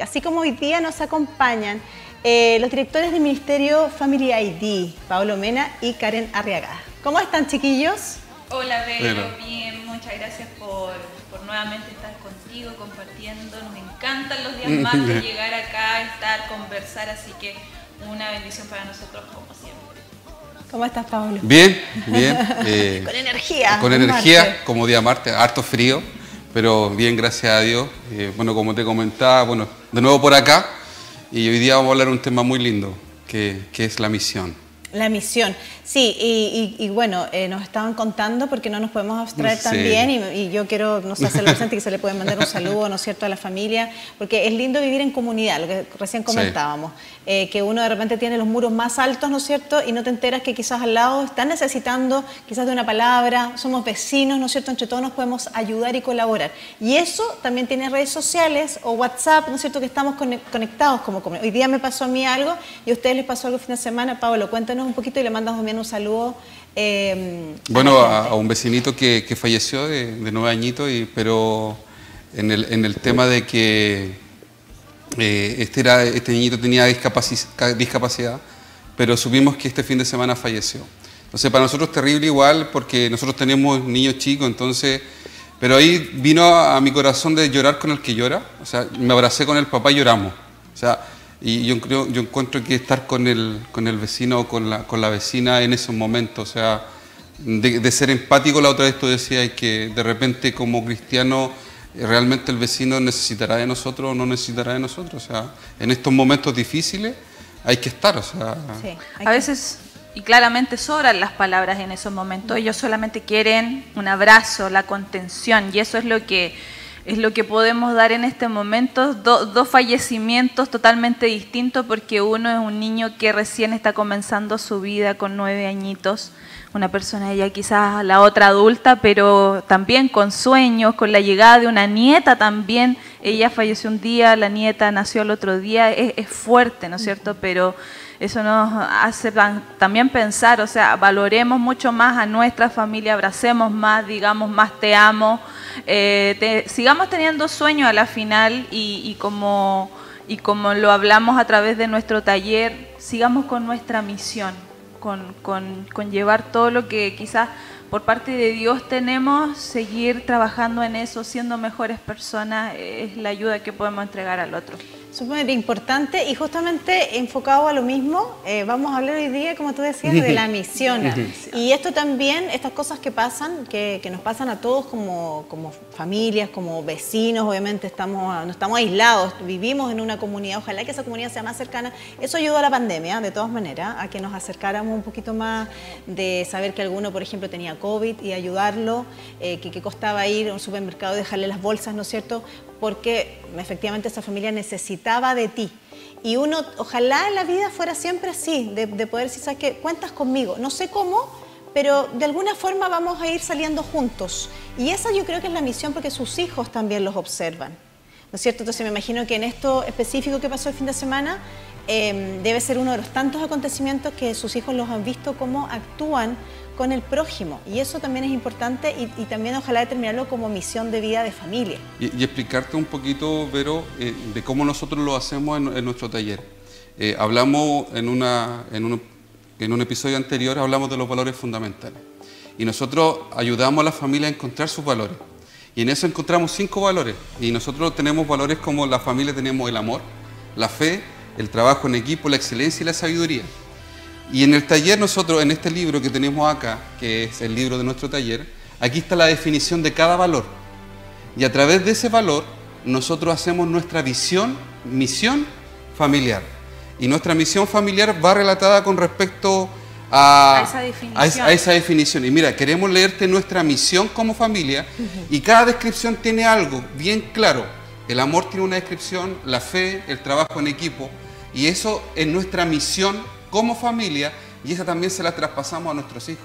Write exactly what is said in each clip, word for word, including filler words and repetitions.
así como hoy día nos acompañan eh, los directores del Ministerio Family I D, Pablo Mena y Karen Arriagada. ¿Cómo están, chiquillos? Hola, Vero, bien, muchas gracias por, por nuevamente estar contigo, compartiendo. Nos encantan los días más de llegar acá, estar, conversar, así que una bendición para nosotros como siempre. ¿Cómo estás, Pablo? Bien, bien. Eh, con energía. Con energía, martes. Como día martes, harto frío, pero bien, gracias a Dios. Eh, bueno, como te comentaba, bueno, de nuevo por acá, y hoy día vamos a hablar de un tema muy lindo, que, que es la misión. La misión, sí, y, y, y bueno, eh, nos estaban contando porque no nos podemos abstraer Sí. también y, y yo quiero, no sé, hacerlo presente que se le puede mandar un saludo, ¿no es cierto?, a la familia, porque es lindo vivir en comunidad, lo que recién comentábamos, sí. eh, que uno de repente tiene los muros más altos, ¿no es cierto?, y no te enteras que quizás al lado están necesitando quizás de una palabra, somos vecinos, ¿no es cierto?, entre todos nos podemos ayudar y colaborar. Y eso también tiene redes sociales o WhatsApp, ¿no es cierto?, que estamos conectados como comunidad. Hoy día me pasó a mí algo y a ustedes les pasó algo el fin de semana. Pablo, cuéntanos un poquito y le mandamos también un saludo. Eh, bueno, a, a un vecinito que, que falleció de, de nueve añitos, y, pero en el, en el tema de que eh, este, era, este niñito tenía discapacidad, discapacidad, pero supimos que este fin de semana falleció. Entonces para nosotros es terrible igual, porque nosotros tenemos niños chicos, entonces, pero ahí vino a, a mi corazón de llorar con el que llora, o sea, me abracé con el papá y lloramos, o sea, y yo creo, yo encuentro que estar con el, con el vecino o con la, con la vecina en esos momentos, o sea, de, de ser empático. La otra vez tú decías que de repente como cristiano realmente el vecino necesitará de nosotros o no necesitará de nosotros, o sea, en estos momentos difíciles hay que estar, o sea. Sí, a veces, y claramente sobran las palabras en esos momentos, ellos solamente quieren un abrazo, la contención, y eso es lo que es lo que podemos dar en este momento. Do, dos fallecimientos totalmente distintos, porque uno es un niño que recién está comenzando su vida con nueve añitos, una persona ya quizás la otra adulta, pero también con sueños, con la llegada de una nieta también. Ella falleció un día, la nieta nació el otro día, es, es fuerte, ¿no es cierto? Pero eso nos hace también pensar, o sea, valoremos mucho más a nuestra familia, abracemos más, digamos más te amo, eh, te, sigamos teniendo sueños a la final y, y, como, y como lo hablamos a través de nuestro taller, sigamos con nuestra misión, con, con, con llevar todo lo que quizás por parte de Dios tenemos, seguir trabajando en eso, siendo mejores personas, es la ayuda que podemos entregar al otro. Súper importante y justamente enfocado a lo mismo, eh, vamos a hablar hoy día, como tú decías, de la misión. Y esto también, estas cosas que pasan, que, que nos pasan a todos como, como familias, como vecinos, obviamente estamos, no estamos aislados, vivimos en una comunidad, ojalá que esa comunidad sea más cercana. Eso ayudó a la pandemia, de todas maneras, a que nos acercáramos un poquito más, de saber que alguno, por ejemplo, tenía COVID y ayudarlo, eh, que, que costaba ir a un supermercado y dejarle las bolsas, ¿no es cierto?, porque efectivamente esa familia necesitaba de ti. Y uno, ojalá en la vida fuera siempre así, de, de poder decir, ¿sabes qué? Cuentas conmigo. No sé cómo, pero de alguna forma vamos a ir saliendo juntos. Y esa yo creo que es la misión, porque sus hijos también los observan, ¿no es cierto? Entonces me imagino que en esto específico que pasó el fin de semana, eh, debe ser uno de los tantos acontecimientos que sus hijos los han visto cómo actúan con el prójimo, y eso también es importante, y, y también ojalá determinarlo como misión de vida de familia. Y, y explicarte un poquito, Vero, eh, de cómo nosotros lo hacemos en, en nuestro taller. Eh, hablamos en, una, en, un, en un episodio anterior, hablamos de los valores fundamentales, y nosotros ayudamos a la familia a encontrar sus valores, y en eso encontramos cinco valores, y nosotros tenemos valores como la familia, tenemos el amor, la fe, el trabajo en equipo, la excelencia y la sabiduría. Y en el taller nosotros, en este libro que tenemos acá, que es el libro de nuestro taller, aquí está la definición de cada valor. Y a través de ese valor, nosotros hacemos nuestra visión, misión familiar. Y nuestra misión familiar va relatada con respecto a, a, esa, definición. a, esa, a esa definición. Y mira, queremos leerte nuestra misión como familia, uh-huh. y cada descripción tiene algo bien claro. El amor tiene una descripción, la fe, el trabajo en equipo, y eso es nuestra misión como familia, y esa también se la traspasamos a nuestros hijos.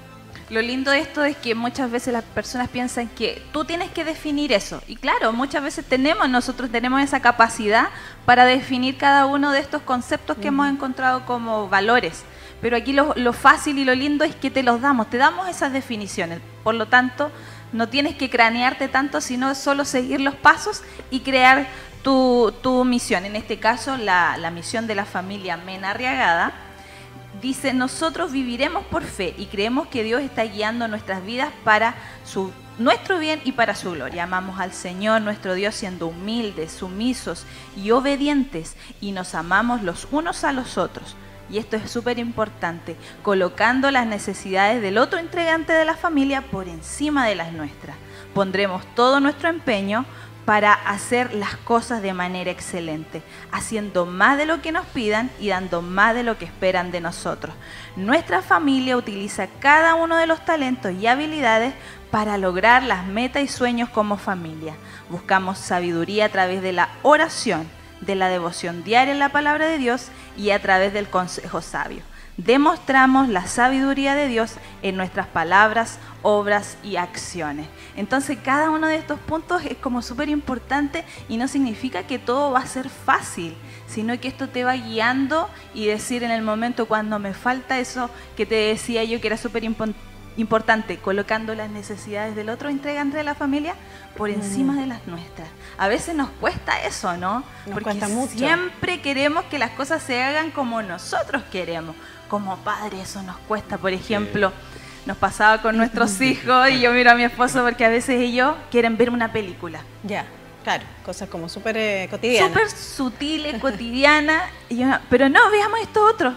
Lo lindo de esto es que muchas veces las personas piensan que tú tienes que definir eso, y claro, muchas veces tenemos, nosotros tenemos esa capacidad para definir cada uno de estos conceptos que uh-huh. hemos encontrado como valores, pero aquí lo, lo fácil y lo lindo es que te los damos, te damos esas definiciones, por lo tanto no tienes que cranearte tanto, sino solo seguir los pasos y crear tu, tu misión. En este caso, la, la misión de la familia Mena Arriagada dice: nosotros viviremos por fe y creemos que Dios está guiando nuestras vidas para su, nuestro bien y para su gloria. Amamos al Señor, nuestro Dios, siendo humildes, sumisos y obedientes, y nos amamos los unos a los otros. Y esto es súper importante, colocando las necesidades del otro integrante de la familia por encima de las nuestras. Pondremos todo nuestro empeño para hacer las cosas de manera excelente, haciendo más de lo que nos pidan y dando más de lo que esperan de nosotros. Nuestra familia utiliza cada uno de los talentos y habilidades para lograr las metas y sueños como familia. Buscamos sabiduría a través de la oración, de la devoción diaria en la palabra de Dios y a través del consejo sabio. Demostramos la sabiduría de Dios en nuestras palabras, obras y acciones. Entonces, cada uno de estos puntos es como súper importante, y no significa que todo va a ser fácil, sino que esto te va guiando, y decir en el momento cuando me falta eso que te decía yo que era súper importante, importante, colocando las necesidades del otro integrante de la familia por encima mm. de las nuestras. A veces nos cuesta eso, ¿no? Nos Porque cuesta mucho. Siempre queremos que las cosas se hagan como nosotros queremos. Como padres eso nos cuesta. Por ejemplo, sí. nos pasaba con nuestros hijos, y yo miro a mi esposo porque a veces ellos quieren ver una película. Ya, claro, cosas como súper eh, cotidianas. Súper sutiles, cotidianas, y yo, pero no, veamos esto otro.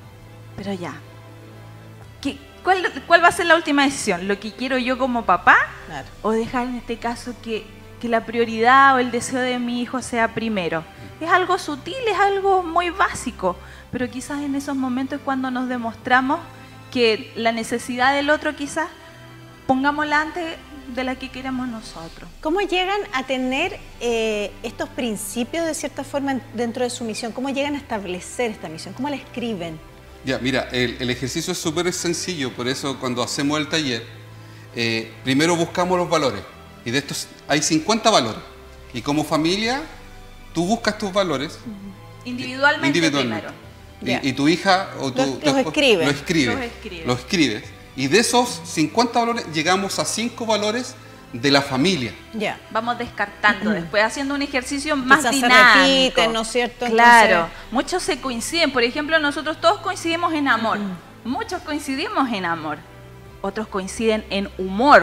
Pero ya. ¿Qué? ¿Cuál, ¿Cuál va a ser la última decisión? ¿Lo que quiero yo como papá? Claro. ¿O dejar en este caso que, que la prioridad o el deseo de mi hijo sea primero? Es algo sutil, es algo muy básico, pero quizás en esos momentos es cuando nos demostramos que la necesidad del otro quizás pongámosla antes de la que queremos nosotros. ¿Cómo llegan a tener eh, estos principios de cierta forma dentro de su misión? ¿Cómo llegan a establecer esta misión? ¿Cómo la escriben? Ya, mira, el, el ejercicio es súper sencillo, por eso cuando hacemos el taller, eh, primero buscamos los valores, y de estos hay cincuenta valores, y como familia, tú buscas tus valores individualmente, individualmente. primero. Y, y tu hija o tu, los, tu los, escribe. lo escribe, los escribe, lo escribes, y de esos cincuenta valores llegamos a cinco valores de la familia. Ya. Vamos descartando, después haciendo un ejercicio más Quizás dinámico. Se repiten, ¿no es cierto? Claro, Entonces... muchos se coinciden. Por ejemplo, nosotros todos coincidimos en amor. Uh-huh. Muchos coincidimos en amor. Otros coinciden en humor.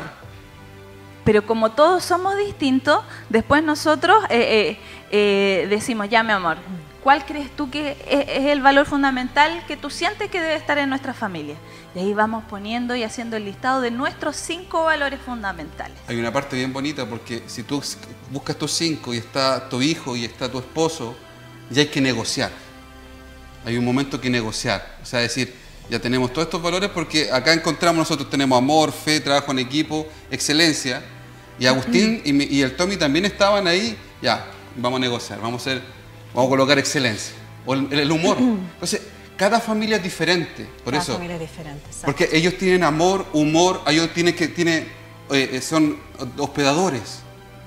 Pero como todos somos distintos, después nosotros eh, eh, eh, decimos, ya mi amor, ¿cuál crees tú que es, es el valor fundamental que tú sientes que debe estar en nuestra familia? Y ahí vamos poniendo y haciendo el listado de nuestros cinco valores fundamentales. Hay una parte bien bonita, porque si tú buscas tus cinco y está tu hijo y está tu esposo, ya hay que negociar. Hay un momento que negociar. O sea, decir, ya tenemos todos estos valores, porque acá encontramos, nosotros tenemos amor, fe, trabajo en equipo, excelencia. Y Agustín y, mi, y el Tommy también estaban ahí, ya, vamos a negociar, vamos a, hacer, vamos a colocar excelencia. O el, el humor. Entonces, cada familia es diferente, por cada eso. Cada familia es diferente, exacto. Porque ellos tienen amor, humor, ellos tienen que, tienen, eh, son hospedadores.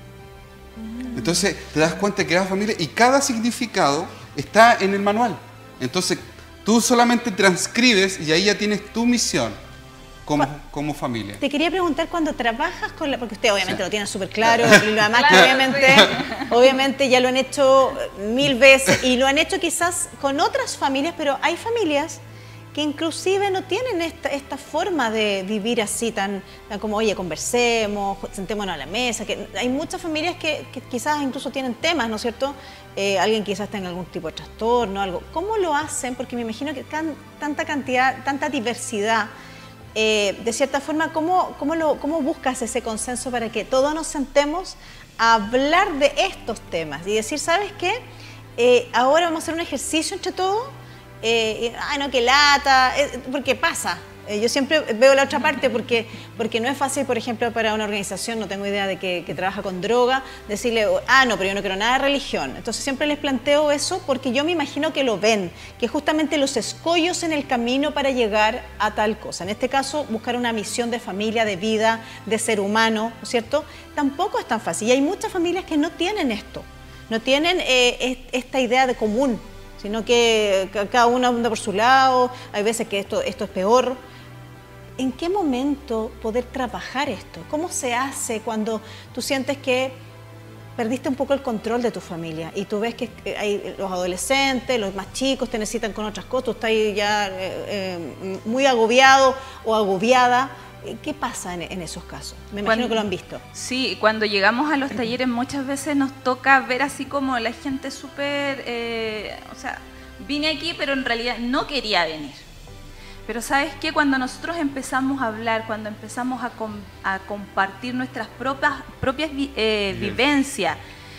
Mm. Entonces, te das cuenta que cada familia, y cada significado está en el manual. Entonces, tú solamente transcribes y ahí ya tienes tu misión como, como familia. Te quería preguntar, cuando trabajas con la... Porque usted obviamente sí. lo tiene súper claro, y lo además claro, que obviamente, obviamente ya lo han hecho mil veces, y lo han hecho quizás con otras familias, pero hay familias que inclusive no tienen esta, esta forma de vivir así, tan, tan como, oye, conversemos, sentémonos a la mesa. Que hay muchas familias que, que quizás incluso tienen temas, ¿no es cierto? Eh, alguien quizás tenga algún tipo de trastorno, algo. ¿Cómo lo hacen? Porque me imagino que tan, tanta cantidad, tanta diversidad, eh, de cierta forma, ¿cómo, cómo, lo, ¿cómo buscas ese consenso para que todos nos sentemos a hablar de estos temas y decir, ¿sabes qué? Eh, ahora vamos a hacer un ejercicio entre todos. Eh, ay, no, que lata, eh, porque pasa. Eh, yo siempre veo la otra parte, porque, porque no es fácil, por ejemplo, para una organización, no tengo idea de que, que trabaja con droga, decirle, ah, no, pero yo no quiero nada de religión. Entonces siempre les planteo eso, porque yo me imagino que lo ven, que justamente los escollos en el camino para llegar a tal cosa. En este caso, buscar una misión de familia, de vida, de ser humano, ¿no es cierto? Tampoco es tan fácil. Y hay muchas familias que no tienen esto, no tienen eh, esta idea de común, sino que cada uno anda por su lado, hay veces que esto, esto es peor. ¿en qué momento poder trabajar esto? ¿Cómo se hace cuando tú sientes que perdiste un poco el control de tu familia y tú ves que hay los adolescentes, los más chicos te necesitan con otras cosas, tú estás ya eh, eh, muy agobiado o agobiada? ¿Qué pasa en, en esos casos? Me imagino cuando, que lo han visto. Sí, cuando llegamos a los talleres muchas veces nos toca ver así como la gente súper, eh, o sea, vine aquí pero en realidad no quería venir. Pero ¿sabes qué? Cuando nosotros empezamos a hablar, cuando empezamos a, com a compartir nuestras propias, propias vi eh, vivencias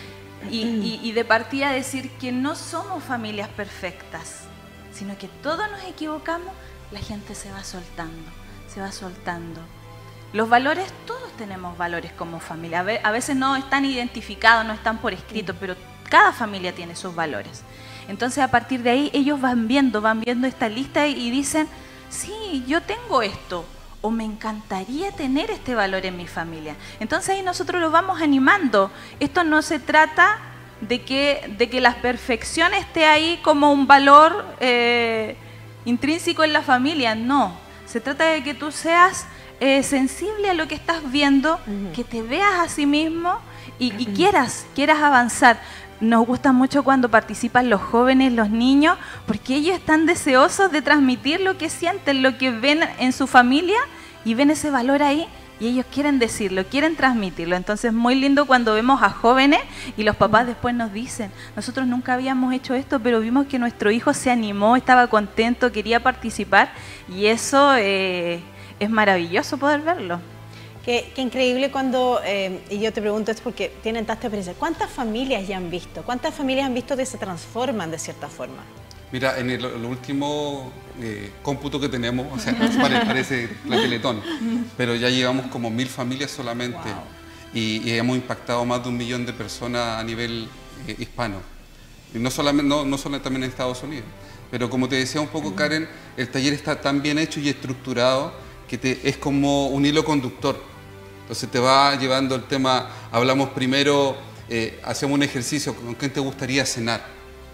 y, y, y de partida decir que no somos familias perfectas, sino que todos nos equivocamos, la gente se va soltando. se va soltando. Los valores, todos tenemos valores como familia. A veces no están identificados, no están por escrito, pero cada familia tiene sus valores. Entonces, a partir de ahí, ellos van viendo, van viendo esta lista y dicen, sí, yo tengo esto, o me encantaría tener este valor en mi familia. Entonces, ahí nosotros los vamos animando. Esto no se trata de que, de que la perfección esté ahí como un valor eh, intrínseco en la familia, no. Se trata de que tú seas eh, sensible a lo que estás viendo, uh-huh. que te veas a sí mismo y, y quieras, quieras avanzar. Nos gusta mucho cuando participan los jóvenes, los niños, porque ellos están deseosos de transmitir lo que sienten, lo que ven en su familia y ven ese valor ahí y ellos quieren decirlo, quieren transmitirlo. Entonces es muy lindo cuando vemos a jóvenes y los papás después nos dicen, nosotros nunca habíamos hecho esto, pero vimos que nuestro hijo se animó, estaba contento, quería participar y eso eh, es maravilloso poder verlo. Qué, qué increíble cuando, eh, y yo te pregunto esto porque tienen tanta experiencia, ¿cuántas familias ya han visto? ¿Cuántas familias han visto que se transforman de cierta forma? Mira, en el, el último eh, cómputo que tenemos, o sea, parece la Teletón, pero ya llevamos como mil familias solamente. Wow. y, y hemos impactado más de un millón de personas a nivel eh, hispano. Y no solamente, no, no solo también en Estados Unidos. Pero como te decía un poco, uh-huh. Karen, el taller está tan bien hecho y estructurado que te, es como un hilo conductor. Entonces te va llevando el tema, hablamos primero, eh, hacemos un ejercicio, ¿con quién te gustaría cenar?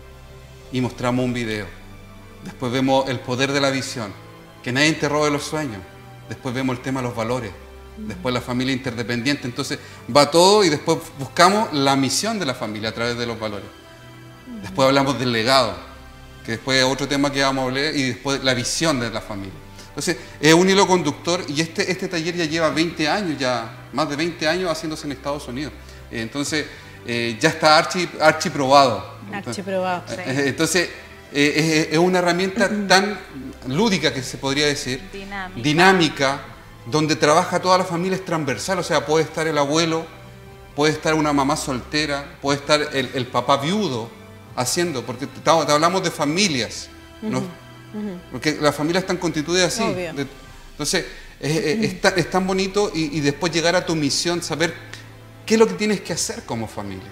Y mostramos un video. Después vemos el poder de la visión, que nadie te robe los sueños. Después vemos el tema de los valores. Después la familia interdependiente. Entonces va todo y después buscamos la misión de la familia a través de los valores. Después hablamos del legado, que después es otro tema que vamos a hablar, y después la visión de la familia. Entonces es un hilo conductor y este, este taller ya lleva veinte años, ya más de veinte años haciéndose en Estados Unidos. Entonces eh, ya está archi, archi probado. Archi probado, sí. Entonces eh, es, es una herramienta tan lúdica, que se podría decir, dinámica, dinámica, donde trabaja toda la familia, es transversal. O sea, puede estar el abuelo, puede estar una mamá soltera, puede estar el, el papá viudo haciendo, porque te, te hablamos de familias, ¿no? Uh-huh. Porque las familias están constituidas así. De, entonces, es, es, es, tan, es tan bonito y, y después llegar a tu misión, saber qué es lo que tienes que hacer como familia.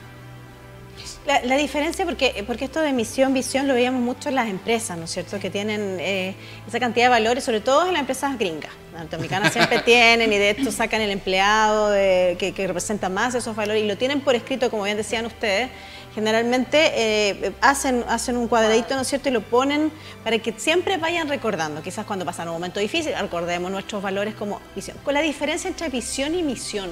La, la diferencia, porque, porque esto de misión, visión, lo veíamos mucho en las empresas, ¿no es cierto? Que tienen eh, esa cantidad de valores, sobre todo en las empresas gringas. Las norteamericanas siempre tienen, y de esto sacan el empleado de, que, que representa más esos valores, y lo tienen por escrito, como bien decían ustedes. Generalmente eh, hacen, hacen un cuadradito, ¿no es cierto?, y lo ponen para que siempre vayan recordando. Quizás cuando pasan un momento difícil, recordemos nuestros valores como visión. ¿Con la diferencia entre visión y misión?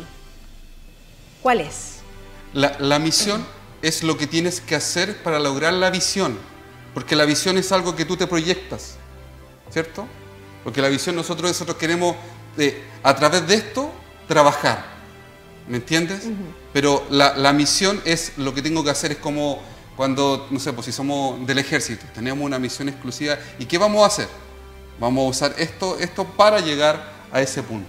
¿Cuál es? La, la misión es lo que tienes que hacer para lograr la visión. Porque la visión es algo que tú te proyectas, ¿cierto? Porque la visión nosotros, nosotros queremos, eh, a través de esto, trabajar. ¿Me entiendes? Uh-huh. Pero la, la misión es lo que tengo que hacer, es como cuando, no sé, pues si somos del ejército, tenemos una misión exclusiva. ¿Y qué vamos a hacer? Vamos a usar esto, esto para llegar a ese punto.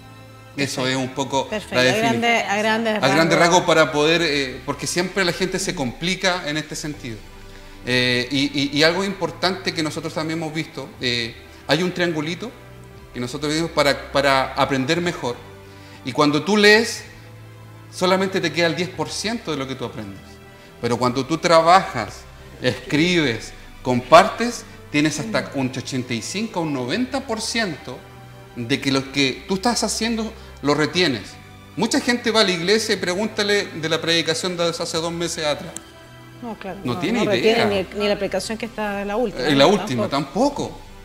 Eso es un poco Perfecto. la definición. A grandes a grande rasgos. A grandes rasgos para poder, eh, porque siempre la gente se complica en este sentido. Eh, y, y, y algo importante que nosotros también hemos visto, eh, hay un triangulito que nosotros vimos para, para aprender mejor. Y cuando tú lees, solamente te queda el diez por ciento de lo que tú aprendes. Pero cuando tú trabajas, escribes, compartes, tienes hasta un ochenta y cinco, un noventa por ciento de que lo que tú estás haciendo lo retienes. Mucha gente va a la iglesia y pregúntale de la predicación de hace dos meses atrás. No, claro. No, no tiene no idea. Ni, ni la predicación que está en la última. En la última, tampoco. tampoco.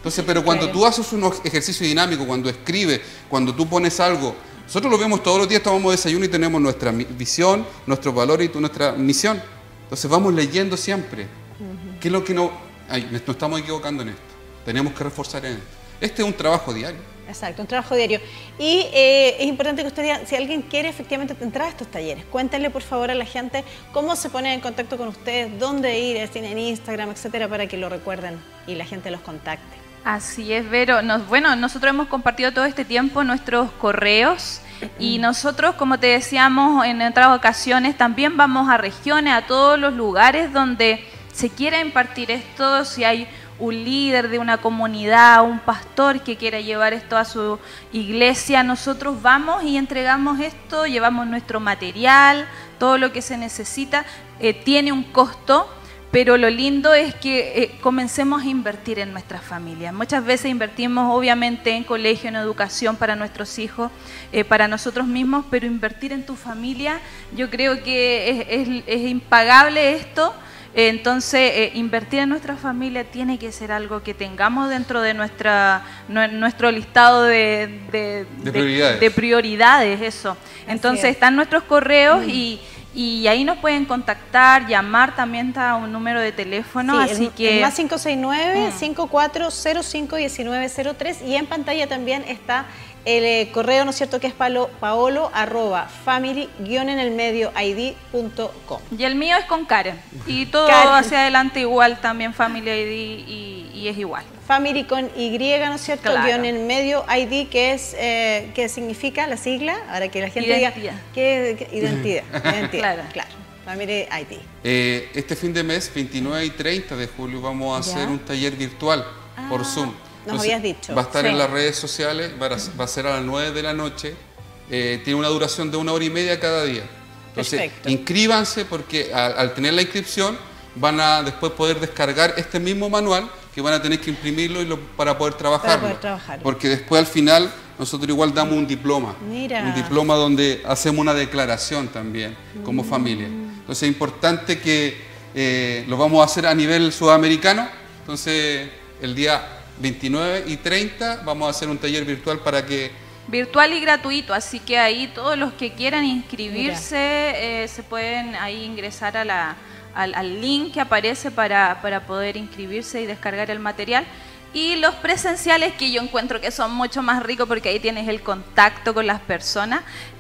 Entonces, pero cuando Claro. tú haces un ejercicio dinámico, cuando escribes, cuando tú pones algo, nosotros lo vemos todos los días, tomamos desayuno y tenemos nuestra visión, nuestro valor y nuestra misión. Entonces vamos leyendo siempre. Uh-huh. ¿Qué es lo que no... Ay, nos estamos equivocando en esto. Tenemos que reforzar en esto. Este es un trabajo diario. Exacto, un trabajo diario. Y eh, es importante que usted diga, si alguien quiere efectivamente entrar a estos talleres, cuéntenle por favor a la gente cómo se pone en contacto con ustedes, dónde ir, si tienen Instagram, etcétera, para que lo recuerden y la gente los contacte. Así es, Vero. Nos, bueno, nosotros hemos compartido todo este tiempo nuestros correos y nosotros, como te decíamos en otras ocasiones, también vamos a regiones, a todos los lugares donde se quiera impartir esto, si hay un líder de una comunidad, un pastor que quiera llevar esto a su iglesia, nosotros vamos y entregamos esto, llevamos nuestro material, todo lo que se necesita, eh, tiene un costo. Pero lo lindo es que eh, comencemos a invertir en nuestras familias. Muchas veces invertimos obviamente en colegio, en educación para nuestros hijos, eh, para nosotros mismos, pero invertir en tu familia, yo creo que es, es, es impagable esto. Eh, entonces, eh, invertir en nuestra familia tiene que ser algo que tengamos dentro de nuestra, no, nuestro listado de, de, de, prioridades. de, de prioridades. Eso. Entonces, están nuestros correos mm. y... Y ahí nos pueden contactar, llamar, también está un número de teléfono, sí, así el, que... El más cinco seis nueve, cinco cuatro cero cinco, uno nueve cero tres y en pantalla también está el eh, correo, ¿no es cierto?, que es paolo, paolo arroba family guión en el medio I D punto com. Y el mío es con Karen, y todo Karen. hacia adelante igual, también Family I D y, y es igual. Family con Y, ¿no es cierto? Claro. Guión en medio I D, que es, eh, ¿qué significa la sigla? Ahora que la gente identidad. diga, ¿qué, qué identidad? Identidad, claro. claro. Family I D. Eh, este fin de mes, veintinueve y treinta de julio, vamos a ¿Ya? hacer un taller virtual ah, por Zoom. Nos habías dicho. Va a estar sí. en las redes sociales, va a, va a ser a las nueve de la noche, eh, tiene una duración de una hora y media cada día. Entonces, perfecto. Inscríbanse porque al, al tener la inscripción van a después poder descargar este mismo manual que van a tener que imprimirlo y lo, para poder trabajarlo. Para poder trabajarlo. Porque después al final nosotros igual damos un diploma. Mira. Un diploma donde hacemos una declaración también como mm. familia. Entonces es importante que eh, lo vamos a hacer a nivel sudamericano. Entonces el día veintinueve y treinta vamos a hacer un taller virtual para que... Virtual y gratuito, así que ahí todos los que quieran inscribirse eh, se pueden ahí ingresar a la, al, al link que aparece para, para poder inscribirse y descargar el material. Y los presenciales, que yo encuentro que son mucho más ricos porque ahí tienes el contacto con las personas,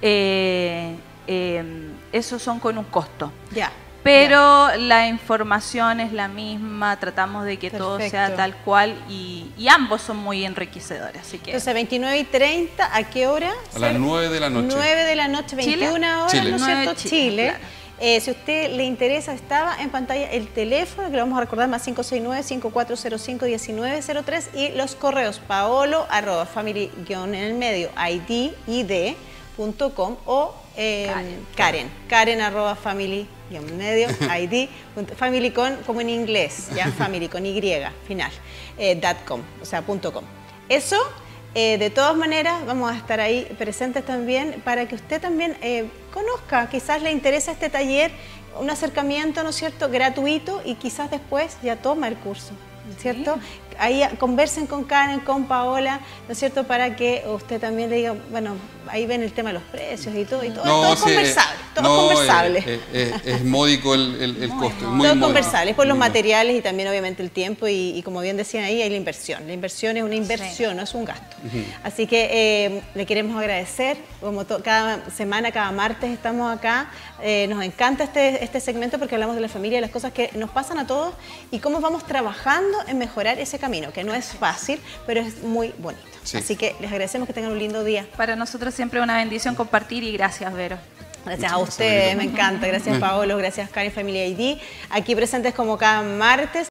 eh, eh, esos son con un costo. Ya. Pero ya. La información es la misma, tratamos de que perfecto. Todo sea tal cual y, y ambos son muy enriquecedores. Así que... Entonces, veintinueve y treinta, ¿a qué hora? A las nueve de la noche. nueve de la noche, veintiuna horas, ¿no es cierto? Chile. Chile. Claro. Eh, si a usted le interesa, estaba en pantalla el teléfono, que lo vamos a recordar, más cinco seis nueve, cinco cuatro cero cinco, uno nueve cero tres y los correos paolo arroba family guión en el medio I D I D punto com o eh, Karen. Karen, Karen arroba family guión en medio I D, family con, como en inglés, ya family con Y final, eh, dot com, o sea, punto com. Eso. Eh, de todas maneras, vamos a estar ahí presentes también para que usted también eh, conozca, quizás le interesa este taller, un acercamiento, ¿no es cierto?, gratuito y quizás después ya toma el curso, ¿no es cierto? Sí. Ahí conversen con Karen, con Paola, ¿no es cierto?, para que usted también le diga, bueno, ahí ven el tema de los precios y todo, y todo, no, todo sí, conversable, eh, todo no, conversable. Eh, eh, eh, es módico el, el, el muy costo, muy muy todo módico. conversable, es por los materiales y también obviamente el tiempo y, y como bien decían ahí, hay la inversión. La inversión es una inversión, sí. No es un gasto. Uh-huh. Así que eh, le queremos agradecer, como cada semana, cada martes estamos acá, eh, nos encanta este, este segmento porque hablamos de la familia, de las cosas que nos pasan a todos y cómo vamos trabajando en mejorar ese camino, que no es fácil, pero es muy bonito. Sí. Así que les agradecemos que tengan un lindo día. Para nosotros siempre una bendición compartir y gracias, Vero. Gracias a ustedes, me encanta. Gracias, Paolo. Gracias, Karen Family I D. Aquí presentes como cada martes.